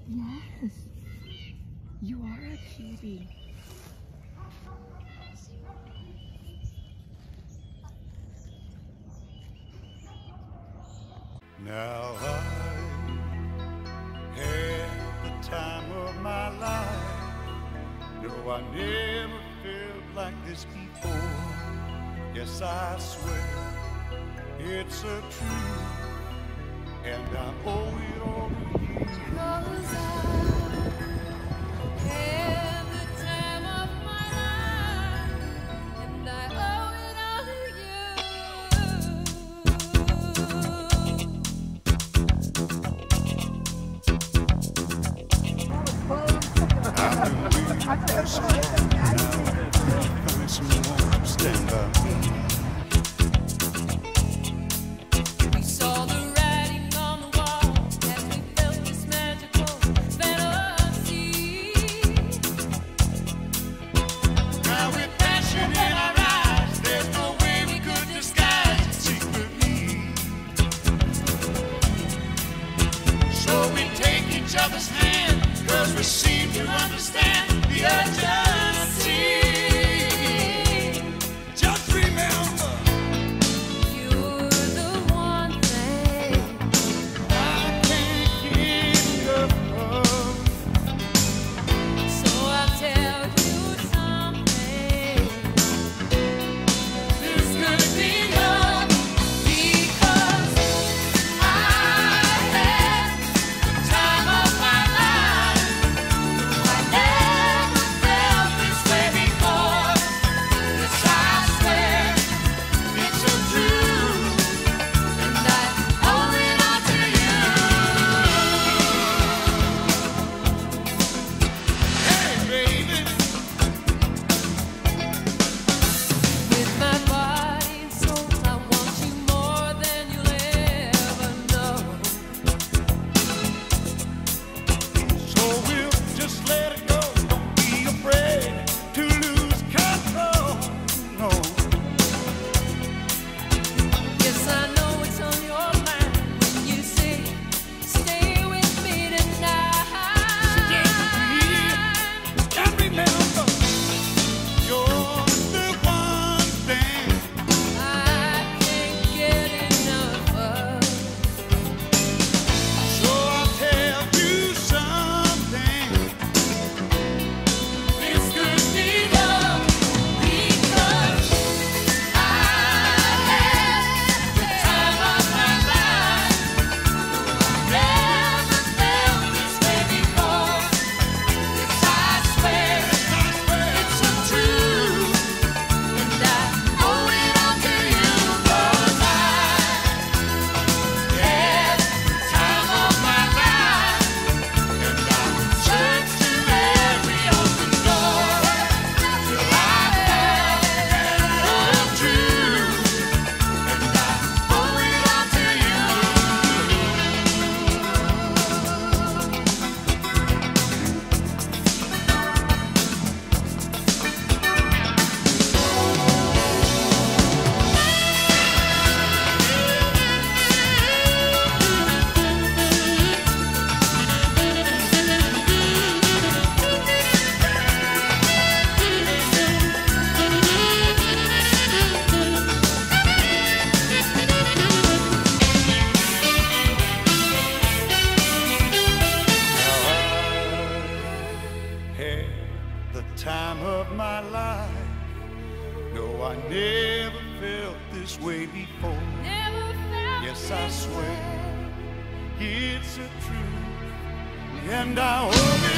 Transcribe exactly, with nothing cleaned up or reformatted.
Yes, you are a cutie. Now I had the time of my life. No, I never felt like this before. Yes, I swear it's a truth, and I owe it all to you. 'Cause I had the time of my life, and I owe it all to you. I've been so long now. Find someone to stand by me. We saw the writing on the wall as we felt this magical fantasy. Now with passion in our eyes, there's no way we could disguise it secretly. So we take each other's hand, 'cause we seem to understand the urgency. Just remember, You're the one thing I can't get enough of. so I'll tell you something. This could be love because I had the time of my life. I never felt this way before. Yes, I swear it's a truth, and I owe it all to you. Hey, baby, With my body and soul, I want you more than you'll ever know. so we'll just let it go. Don't be afraid to lose control. No. Yes, I know it's on your mind when you say, stay with me tonight. And remember, you're the one thing I can't get enough of. so I'll tell you something. This could be love because I had the time of my life. Never felt this way before. Yes, I swear it's a truth, and I owe it all to you. 'Cause I had the time of my life, and I searched to every open door till I found love true, and I owe it all to you. Had the time of my life. No, I never felt this way before. Never felt Yes, I this swear way. it's a truth, and I owe it